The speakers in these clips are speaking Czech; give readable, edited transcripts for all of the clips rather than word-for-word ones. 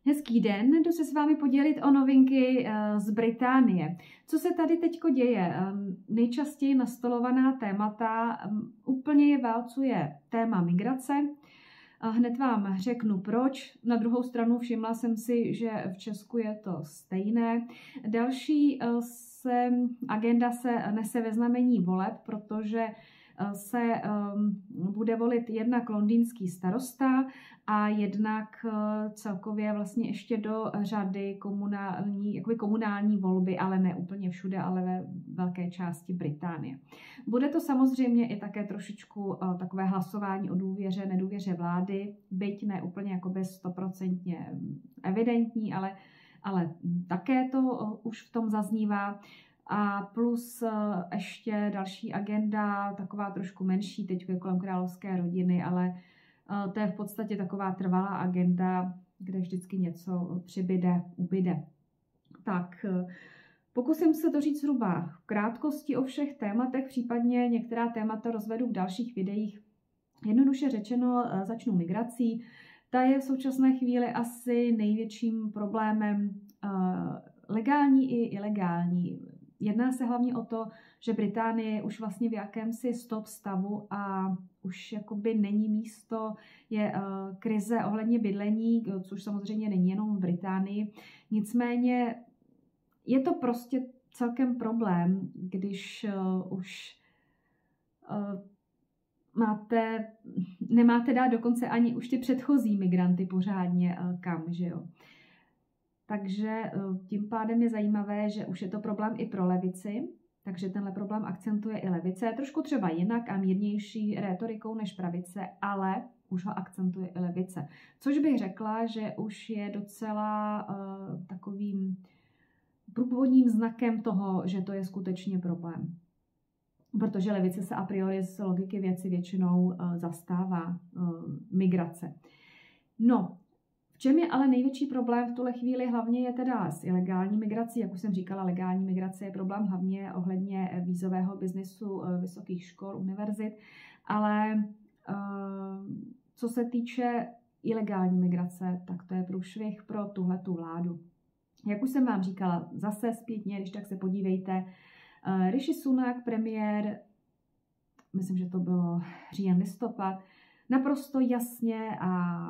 Hezký den, jdu se s vámi podělit o novinky z Británie. Co se tady teďko děje? Nejčastěji nastolovaná témata úplně je válcuje téma migrace. Hned vám řeknu proč. Na druhou stranu všimla jsem si, že v Česku je to stejné. Další agenda se nese ve znamení voleb, protože se bude volit jednak londýnský starosta a jednak celkově vlastně ještě do řady komunální volby, ale ne úplně všude, ale ve velké části Británie. Bude to samozřejmě i také trošičku takové hlasování o důvěře, nedůvěře vlády, byť ne úplně jakoby 100% evidentní, ale také to už v tom zaznívá. A plus ještě další agenda, taková trošku menší, teď je kolem královské rodiny, ale to je v podstatě taková trvalá agenda, kde vždycky něco přibyde, ubyde. Tak, pokusím se to říct zhruba v krátkosti o všech tématech, případně některá témata rozvedu v dalších videích. Jednoduše řečeno, začnu migrací. Ta je v současné chvíli asi největším problémem legální i ilegální. Jedná se hlavně o to, že Británie je už vlastně v jakémsi stop stavu a už jakoby není místo, je krize ohledně bydlení, což samozřejmě není jenom v Británii. Nicméně je to prostě celkem problém, když už nemáte dát dokonce ani už ty předchozí migranty pořádně kam, že jo. Takže tím pádem je zajímavé, že už je to problém i pro levici, takže tenhle problém akcentuje i levice, trošku třeba jinak a mírnější rétorikou než pravice, ale už ho akcentuje i levice. Což bych řekla, že už je docela takovým průvodním znakem toho, že to je skutečně problém. Protože levice se a priori z logiky věci většinou zastává migrace. No, v čem je ale největší problém v tuhle chvíli hlavně je teda s ilegální migrací. Jak už jsem říkala, legální migrace je problém hlavně ohledně vízového biznesu vysokých škol, univerzit, ale co se týče ilegální migrace, tak to je průšvih pro tuhletu vládu. Jak už jsem vám říkala, zase zpětně, když tak se podívejte, Rishi Sunak, premiér, myslím, že to bylo říjen, listopad, naprosto jasně a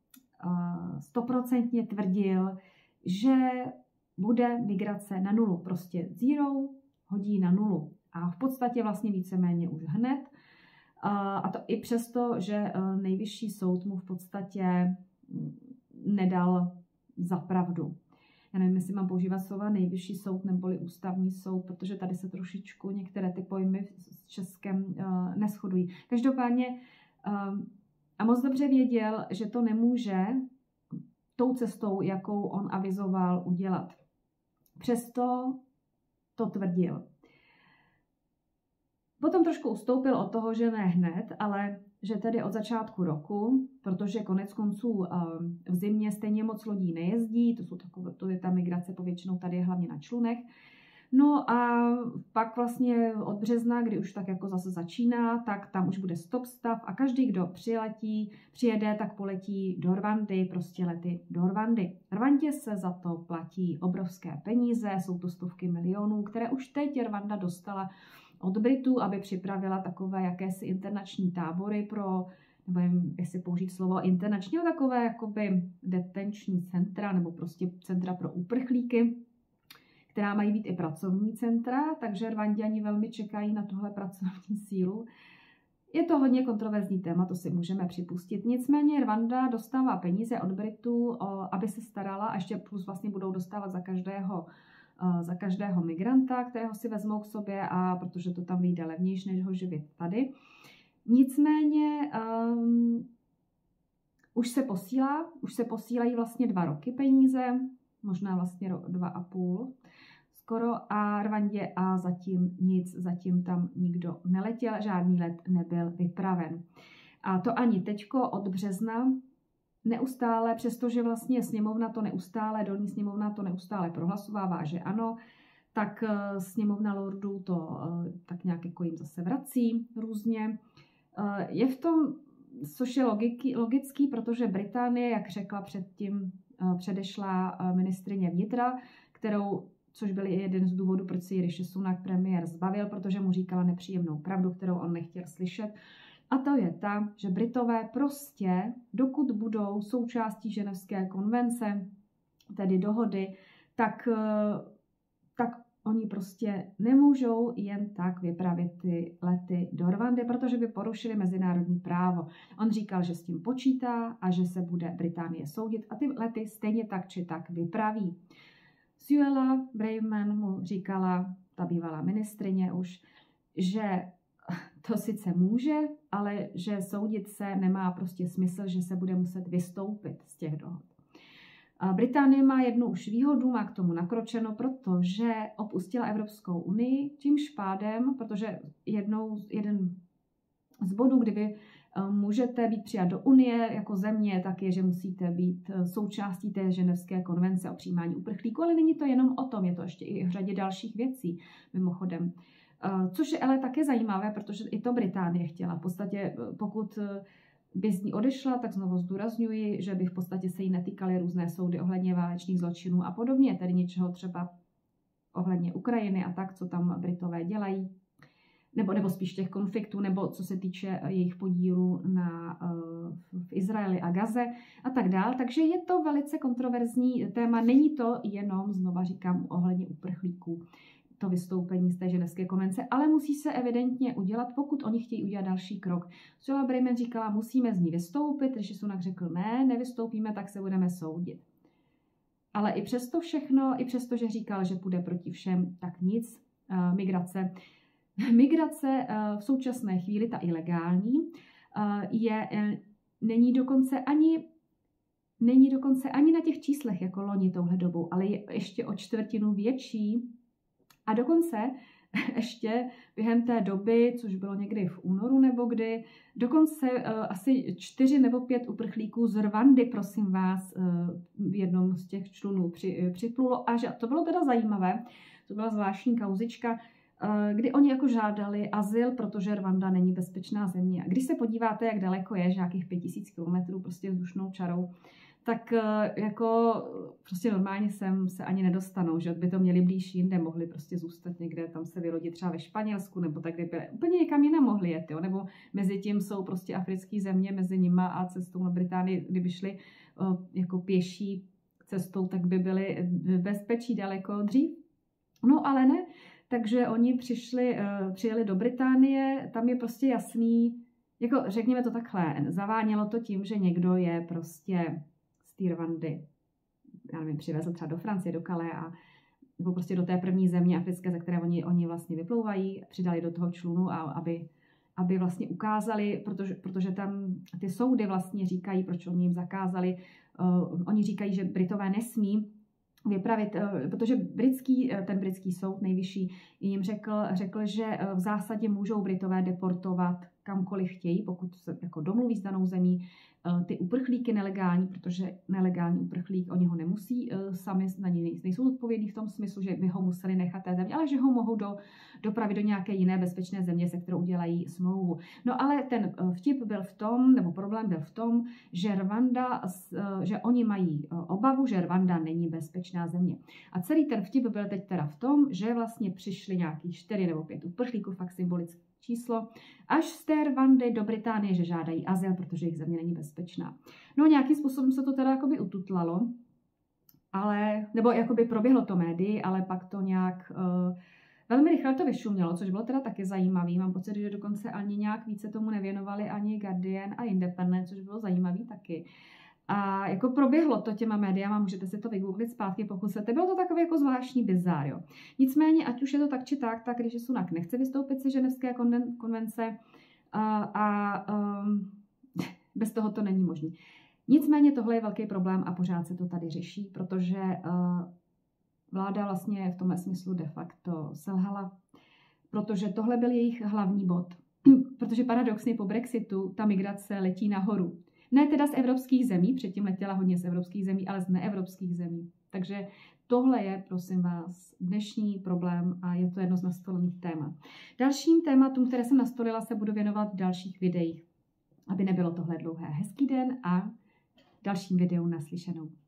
100% tvrdil, že bude migrace na nulu. Prostě zero hodí na nulu. A v podstatě vlastně víceméně už hned. A to i přesto, že nejvyšší soud mu v podstatě nedal za pravdu. Já nevím, jestli mám používat slova nejvyšší soud neboli ústavní soud, protože tady se trošičku některé ty pojmy s Českem neshodují. Každopádně a moc dobře věděl, že to nemůže tou cestou, jakou on avizoval, udělat. Přesto to tvrdil. Potom trošku ustoupil od toho, že ne hned, ale že tedy od začátku roku, protože konec konců v zimě stejně moc lodí nejezdí, to je ta migrace povětšinou tady je hlavně na člunech. No a pak vlastně od března, kdy už tak jako zase začíná, tak tam už bude stop stav a každý, kdo přijede, tak poletí do Rwandy, prostě lety do Rwandy. Rwandě se za to platí obrovské peníze, jsou to stovky milionů, které už teď Rwanda dostala od Britů, aby připravila takové jakési internační tábory pro, nebo nevím, jestli použít slovo internační, ale takové jakoby detenční centra, nebo prostě centra pro uprchlíky, která mají být i pracovní centra, takže Rwanďani velmi čekají na tuhle pracovní sílu. Je to hodně kontroverzní téma, to si můžeme připustit. Nicméně Rwanda dostává peníze od Britů, aby se starala, a ještě plus vlastně budou dostávat za každého migranta, kterého si vezmou k sobě, a protože to tam vyjde levnější, než ho živit tady. Nicméně už se posílají vlastně 2 roky peníze, možná vlastně 2,5 skoro, a Rwandě a zatím tam nikdo neletěl, žádný let nebyl vypraven. A to ani teďko od března neustále, přestože vlastně dolní sněmovna to neustále prohlasovává, že ano, tak sněmovna lordů to tak nějak jako jim zase vrací různě. Je v tom což je logický, protože Británie, jak řekla předtím předešlá ministryně vnitra, což byl jeden z důvodů, proč si Rishi Sunak premiér zbavil, protože mu říkala nepříjemnou pravdu, kterou on nechtěl slyšet. A to je ta, že Britové prostě, dokud budou součástí Ženevské konvence, tedy dohody, tak oni prostě nemůžou jen tak vypravit ty lety do Rwandy, protože by porušili mezinárodní právo. On říkal, že s tím počítá a že se bude Británie soudit a ty lety stejně tak či tak vypraví. Suella Braverman mu říkala, ta bývalá ministrině už, že to sice může, ale že soudit se nemá prostě smysl, že se bude muset vystoupit z těch dohod. Británie má jednu už výhodu, má k tomu nakročeno, protože opustila Evropskou unii, čímž pádem, protože jeden z bodů, kdy vy můžete být přijat do Unie jako země, tak je, že musíte být součástí té Ženevské konvence o přijímání uprchlíků, ale není to jenom o tom, je to ještě i v řadě dalších věcí, mimochodem. Což je ale také zajímavé, protože i to Británie chtěla. V podstatě, pokud by z ní odešla, tak znovu zdůrazňuji, že by v podstatě se jí netýkaly různé soudy ohledně válečných zločinů a podobně, tedy něčeho třeba ohledně Ukrajiny a tak, co tam Britové dělají, nebo spíš těch konfliktů, nebo co se týče jejich podílu v Izraeli a Gaze a tak dál. Takže je to velice kontroverzní téma, není to jenom, znova říkám, ohledně uprchlíků, to vystoupení z té Ženevské konvence, ale musí se evidentně udělat, pokud oni chtějí udělat další krok. Suella Braverman říkala, musíme z ní vystoupit, Rishi Sunak řekl, ne, nevystoupíme, tak se budeme soudit. Ale i přesto všechno, i přesto, že říkal, že půjde proti všem, tak nic, Migrace v současné chvíli, ta ilegální, není dokonce ani na těch číslech jako loni touhle dobou, ale je ještě o 1/4 větší. A dokonce ještě během té doby, což bylo někdy v únoru nebo kdy, dokonce asi 4 nebo 5 uprchlíků z Rwandy, prosím vás, v jednom z těch člunů připlulo. A že to bylo teda zajímavé, to byla zvláštní kauzička, kdy oni jako žádali azyl, protože Rwanda není bezpečná země. A když se podíváte, jak daleko je, že nějakých 5000 kilometrů prostě vzdušnou čarou, tak jako prostě normálně sem se ani nedostanou, že by to měli blíž jinde, mohli prostě zůstat někde, tam se vylodit třeba ve Španělsku, nebo tak, kde úplně někam jinam mohli jet, jo? Nebo mezi tím jsou prostě africké země, mezi nima a cestou na Británii, kdyby šli jako pěší cestou, tak by byli v bezpečí daleko dřív. No ale ne, takže oni přijeli do Británie, tam je prostě jasný, jako řekněme to takhle, zavánělo to tím, že někdo je prostě z té Rwandy, já nevím, přivezl třeba do Francie, do Calais nebo prostě do té první země africké, ze které oni vlastně vyplouvají, přidali do toho člunu, a aby vlastně ukázali, protože tam ty soudy vlastně říkají, proč oni jim zakázali, oni říkají, že Britové nesmí vypravit, protože ten britský soud nejvyšší jim řekl, že v zásadě můžou Britové deportovat kamkoliv chtějí, pokud se jako domluví s danou zemí, ty uprchlíky nelegální, protože nelegální uprchlík, oni ho nemusí sami, na něj nejsou odpovědní v tom smyslu, že by ho museli nechat té země, ale že ho mohou dopravit do nějaké jiné bezpečné země, se kterou udělají smlouvu. No ale ten vtip byl v tom, nebo problém byl v tom, že oni mají obavu, že Rwanda není bezpečná země. A celý ten vtip byl teď teda v tom, že vlastně přišli nějakých 4 nebo 5 uprchlíků, fakt symbolické číslo, až z té Rwandy do Británie, že žádají azyl, protože jejich země není bezpečná. No nějakým způsobem se to teda jakoby ututlalo, nebo jakoby proběhlo to médii, ale pak to nějak velmi rychle to vyšumělo, což bylo teda taky zajímavý. Mám pocit, že dokonce ani nějak více tomu nevěnovali ani Guardian a Independent, což bylo zajímavý taky. A jako proběhlo to těma médiama, můžete si to vygooglit zpátky, pokud chcete. Bylo to takový jako zvláštní bizár, jo. Nicméně, ať už je to tak či tak když Sunak nechce vystoupit ze Ženevské konvence bez toho to není možné. Nicméně tohle je velký problém a pořád se to tady řeší, protože vláda vlastně v tomhle smyslu de facto selhala, protože tohle byl jejich hlavní bod. Protože paradoxně po Brexitu ta migrace letí nahoru. Ne teda z evropských zemí, předtím letěla hodně z evropských zemí, ale z neevropských zemí. Takže tohle je, prosím vás, dnešní problém a je to jedno z nastolených témat. Dalším tématům, které jsem nastolila, se budu věnovat v dalších videích. aby nebylo tohle dlouhé. Hezký den a v dalším videu naslyšenou.